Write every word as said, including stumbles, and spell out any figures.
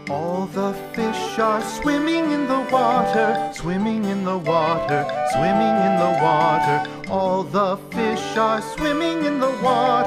All the fish are swimming in the water, swimming in the water, swimming in the water. All the fish are swimming in the water.